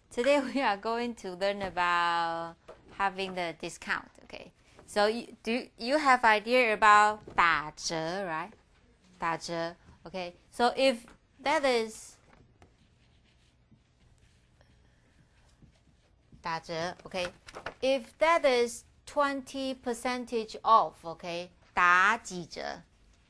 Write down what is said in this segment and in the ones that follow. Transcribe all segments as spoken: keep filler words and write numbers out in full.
Today we are going to learn about having the discount. Okay, so you, do you have idea about 打折 right? 打折 Okay, so if that is 打折 Okay, if that is twenty percentage off. Okay, 打几折？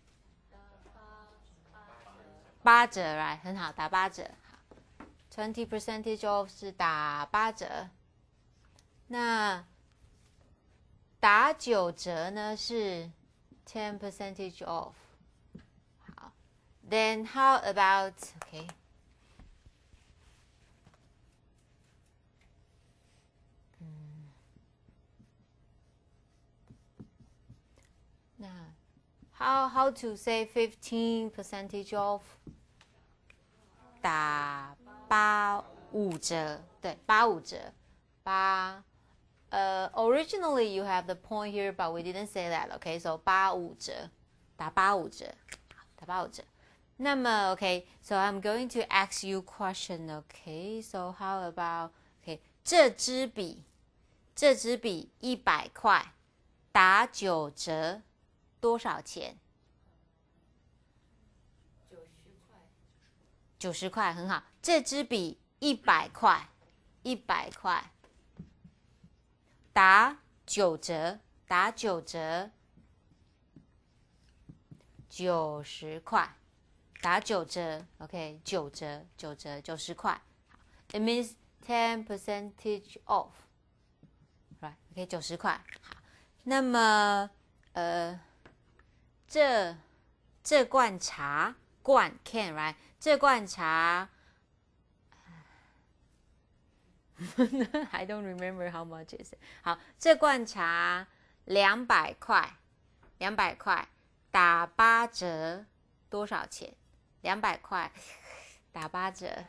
八折 right? 很好，打八折。twenty percentage off 是打八折，那打九折呢是 ten percentage off。好 ，Then how about OK？ 嗯，那 how how to say fifteen percentage off？ 打八五折，对，八五折，八。呃、uh, ，originally you have the point here, but we didn't say that. Okay, so 八五折，打八五折，打八五折。那么 OK, so I'm going to ask you question. Okay, so how about OK? 这支笔，这支笔一百块，打九折，多少钱？九十块，很好。这支笔一百块，一百块，打九折，打九折，九十块，打九折 ，OK， 九折，九折，九十块。It means ten percentage off, right? OK， 九十块。好，那么呃，这这罐茶，罐 can right？ 这罐茶I don't remember how much is it. 好，这罐茶两百块，两百块打八折多少钱？两百块打八折，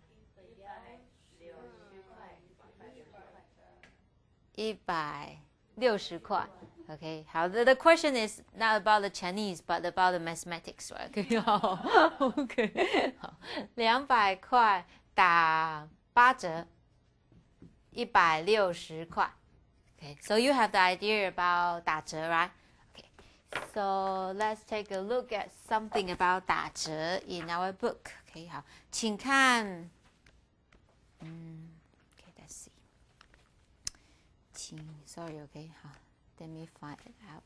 一百六十块。Okay, 好的 ，the question is not about the Chinese, but about the mathematics, right? Okay, 好 ，OK， 好，两百块打八折，一百六十块。Okay, so you have the idea about 打折 right? Okay, so let's take a look at something about 打折 in our book. Okay, 好，请看，嗯 ，Okay, let's see. 请 ，sorry, OK， 好。Let me find it out.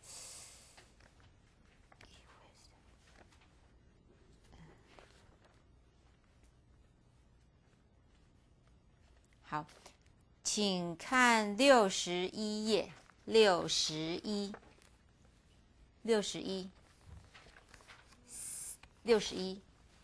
好，请看六十一页，六十一，六十一，六十一，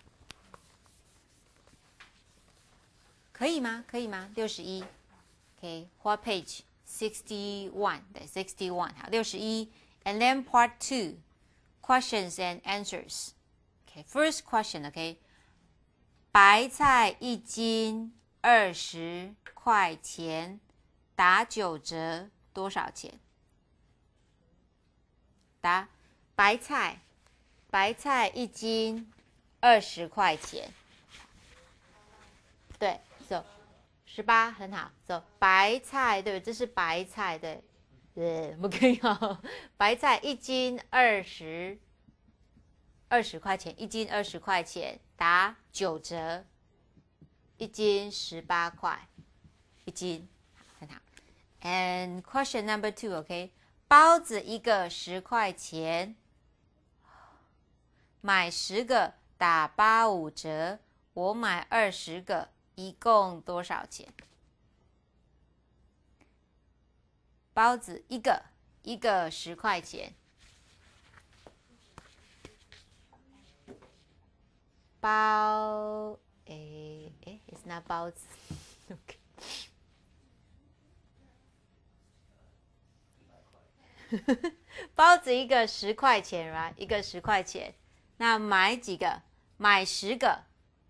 可以吗？可以吗？六十一 ，OK， what page？sixty-one, 对 ，sixty-one 好，六十一 ，and then part two, questions and answers. Okay, first question, okay, 白菜一斤二十块钱，打九折多少钱？答，白菜，白菜一斤二十块钱，对 ，so。十八很好 ，so 白菜对，这是白菜对，对，不可以哦。白菜一斤二十，二十块钱，一斤二十块钱，打九折，一斤十八块，一斤很好。And question number two, OK， 包子一个十块钱，买十个打八五折，我买二十个。一共多少钱？包子一个，一个十块钱。包，诶诶 ，it's not 包子。OK 包子一个十块钱 ，right？ 一个十块钱。那买几个？买十个。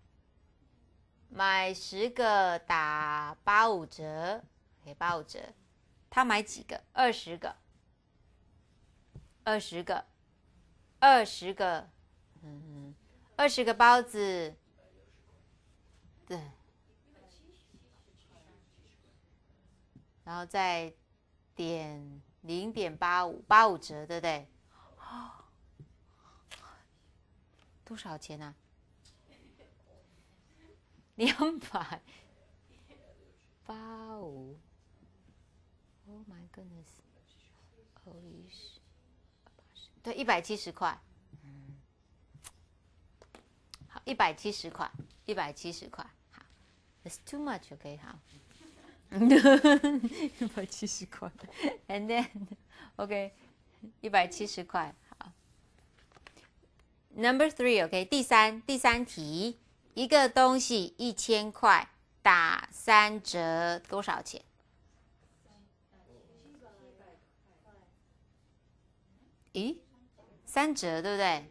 买十个打八五折，给八五折。他买几个？二十个，二十个，二十个，嗯，二十个包子，对， 然后再点零点八五，八五折，对不对？多少钱啊？两百八五。Oh my goodness！ 哦，一十，对，一百七十块。嗯，好，一百七十块，一百七十块。好 ，It's too much，OK，、okay? 好。一百七十块 ，and then OK， 一百七十块，好。Number three，OK，、okay? 第三第三题，一个东西一千块，打三折多少钱？咦，三折对不对？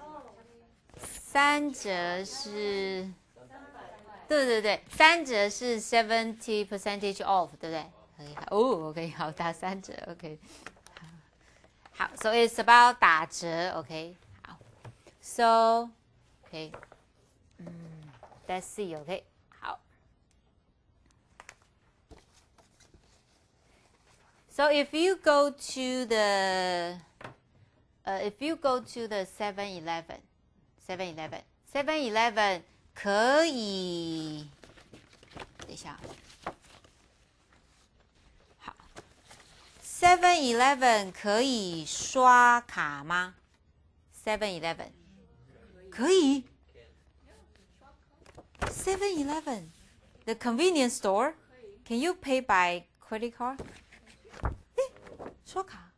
三折是。对对对，三折是 seventy percentage off， 对不对？哦 ，OK， 好，打三折 ，OK， 好，好 ，so it's about 打折 ，OK， 好 ，so OK， 嗯 ，let's see，OK， 好 ，so if you go to the， 呃、uh, ，if you go to the Seven Eleven，Seven Eleven，Seven Eleven。可以，等一下，好 ，Seven Eleven 可以刷卡吗 ？Seven Eleven 可以 ，Seven Eleven the convenience store can you pay by credit card？ 诶，刷卡？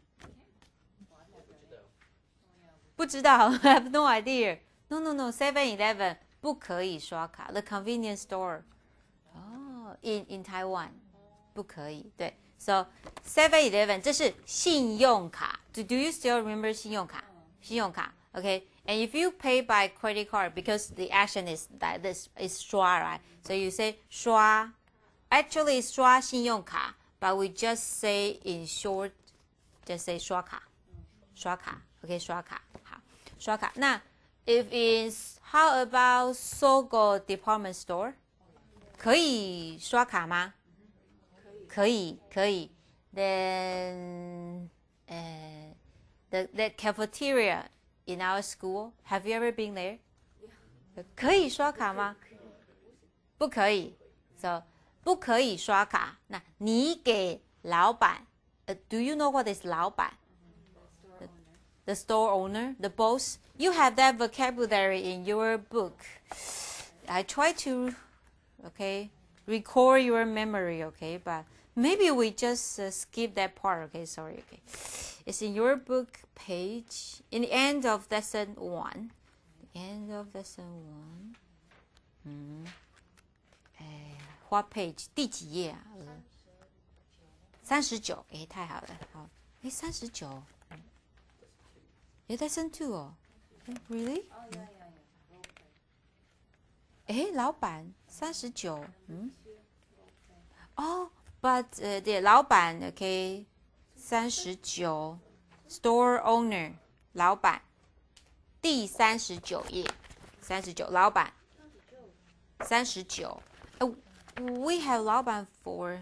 不知道 ，I have no idea。No no no，Seven Eleven。不可以刷卡 ，the convenience store， 哦、oh, ，in in Taiwan， 不可以，对 ，so Seven Eleven 这是信用卡 ，do do you still remember 信用卡？信用卡 ，OK，and、okay? if you pay by credit card because the action is that this is 刷 right，so you say 刷 ，actually 刷信用卡 ，but we just say in short just say 刷卡，刷卡 ，OK， 刷卡，好，刷卡，那 if is how about Sogo department store？ 可以刷卡吗？可以，可以。Then, uh, the the cafeteria in our school. Have you ever been there? 可以刷卡吗？不可以。So 不可以刷卡。那你给老板、uh,，Do you know what is 老板？ The, the store owner, the boss. You have that vocabulary in your book. I try to, okay, record your memory, okay, but maybe we just uh, skip that part, okay, sorry, okay. It's in your book page, in the end of lesson one. The end of lesson one. 嗯，哎 ，what page？ 第几页啊？三十九，哎，太好了，好，哎，三十九，哎 ，lesson two 哦。Really？ 哎，老板三十九，嗯，哦、oh, ，but 呃、uh, 对，老板 OK， 三十九 ，store owner 老板，第三十九页，三十九老板，三十九，呃 ，we have 老板 for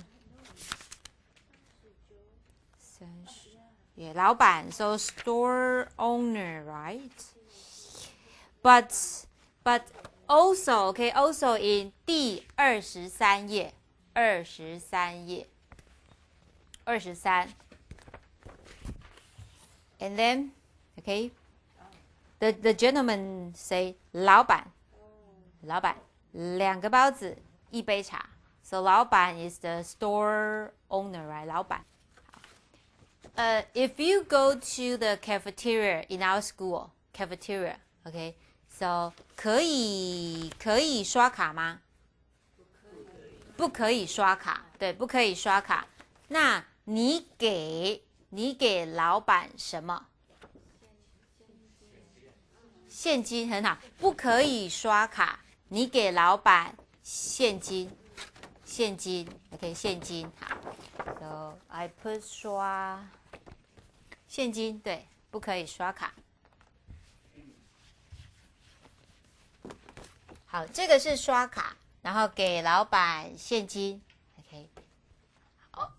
三十，也老板 ，so store owner right？But but also okay also in 第二十三页，二十三页，二十三。And then okay, the the gentleman say 老板，老板两个包子一杯茶。So 老板 is the store owner right 老板。Uh, if you go to the cafeteria in our school, cafeteria, okay.So 可以可以刷卡吗？不可以刷卡，对，不可以刷卡。那你给你给老板什么？现金很好，不可以刷卡。你给老板现金，现金 ，OK， 现金好。So I put 刷现金，对，不可以刷卡。好，这个是刷卡，然后给老板现金 ，OK。好，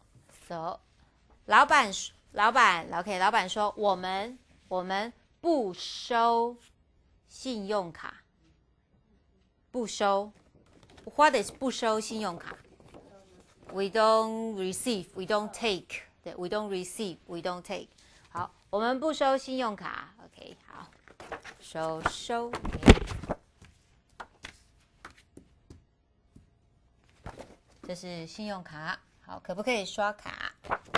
So， 老板，老板 ，OK， 老板说我们我们不收信用卡，不收。What is 不收信用卡 ？We don't receive, we don't take. 对 ，we don't receive, we don't take. 好，我们不收信用卡。OK， 好，收收。Okay. 这是信用卡。好，可不可以刷卡？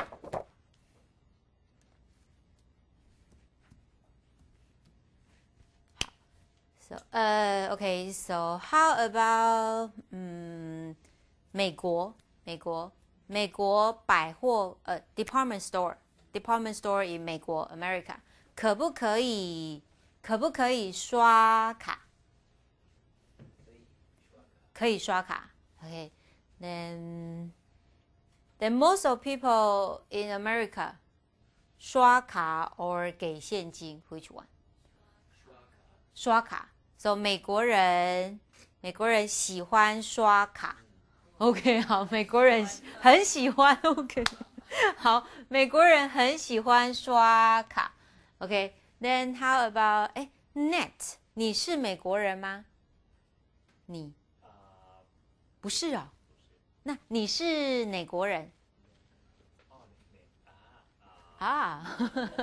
So, uh, okay, so how about 嗯，美国，美国，美国百货呃 department store department store in 美国 America 可不可以可不可以刷卡？可以刷卡。Okay, then then most of people in America 刷卡 or 给现金 which one？ 刷卡。So 美国人，美国人喜欢刷卡。OK， 好，美国人很喜欢。OK， 好，美国人很喜欢刷卡。OK，then、okay, how about 哎 ，Net， 你是美国人吗？你不是哦。那你是哪国人？啊，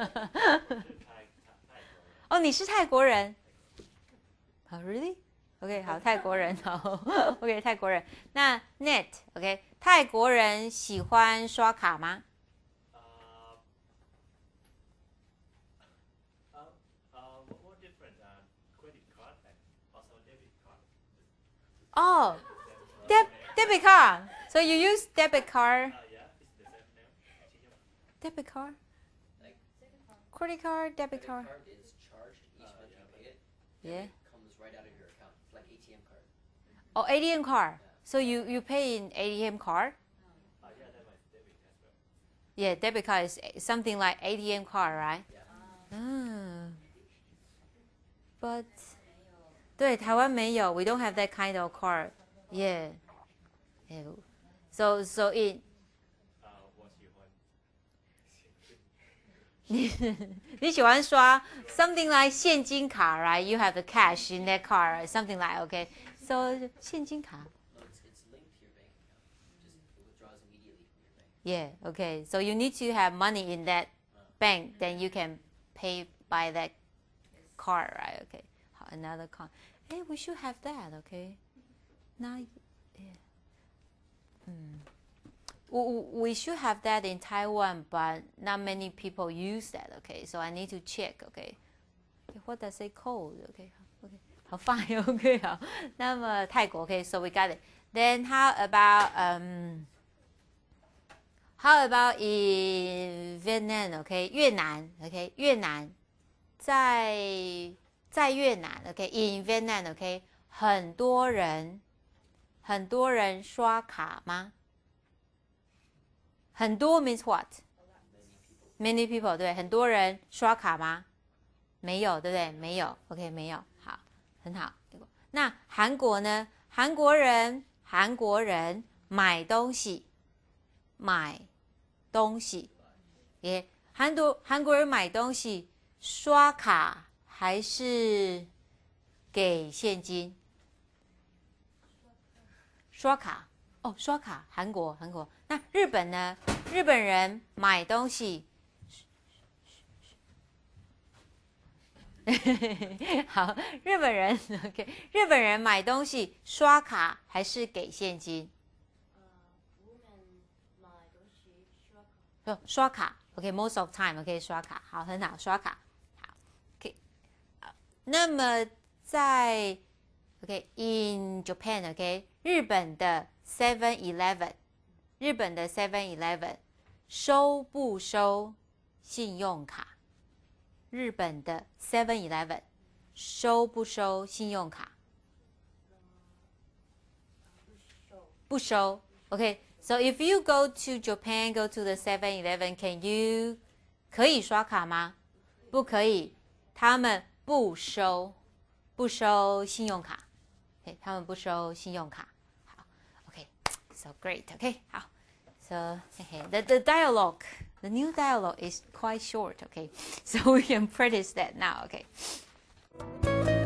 哦，你是泰国人。Oh, really? OK， 好，泰国人，好 ，OK， 泰国人。那 Net，OK，、okay, 泰国人喜欢刷卡吗？哦 ，deb debit card. So you use debit card? Debit card? Credit card, debit card. Yeah. Oh, A T M card. So you, you pay in A T M card? Yeah, debit card is something like A T M card, right? Ah. But 对，台湾没有 we don't have that kind of card. Yeah. Yeah. So so in 你你喜欢刷 something like 现金卡 right? You have the cash in that card, something like okay. So 现金卡。Yeah, okay. So you need to have money in that bank, then you can pay by that card, right? Okay. 好 another card. Hey, we should have that, okay? Now, yeah. Hmm. We should have that in Taiwan, but not many people use that, okay? So I need to check, okay? What does it called? Okay, okay. 好 fine, okay. 好，那么泰国 okay, so we got it. Then how about um how about in Vietnam, okay? 越南 okay? 越南在在越南 okay? In Vietnam, okay? 很多人很多人刷卡吗？很多 means what? Many people 对，很多人刷卡吗？没有，对不对？没有 ，OK， 没有，好，很好。那韩国呢？韩国人，韩国人买东西，买东西，也韩国韩国人买东西，刷卡还是给现金？刷卡哦，刷卡，韩国，韩国。那日本呢？日本人买东西。好，日本人 OK， 日本人买东西刷卡还是给现金？呃，刷卡 OK，most of time OK 刷卡，好，很好，刷卡，好 OK。那么在 OK in Japan OK， 日本的 Seven Eleven， 日本的 Seven Eleven 收不收信用卡？日本的 Seven Eleven 收不收信用卡？不收。OK， so if you go to Japan, go to the Seven Eleven, can you 可以刷卡吗？不可以，他们不收，不收信用卡。OK， 他们不收信用卡。好 ，OK，so great，OK， 好。 So the the dialogue, the new dialogue is quite short. Okay, so we can practice that now. Okay.